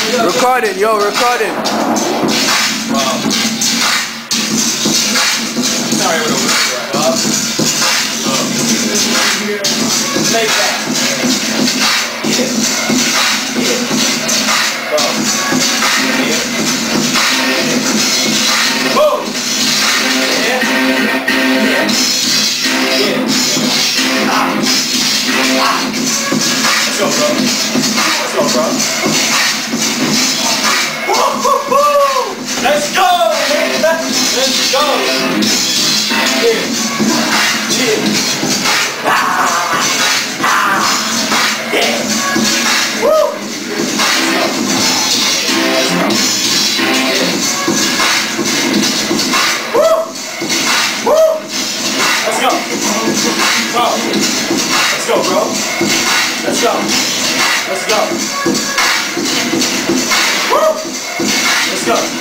Recording, yo, recording. Sorry, what a whisper, dog. Lay back. Yeah. Go. Yeah. Boom. Yeah. Yeah. Yeah. Let's go, bro. Let's go, bro. Woo, woo, woo. Let's go. Let's go. Yeah. Yeah. Yeah. Woo. Let's go. Yeah. Woo. Woo. Let's go. Bro. Let's go, bro. Let's go. Let's go. Woo. Let's go.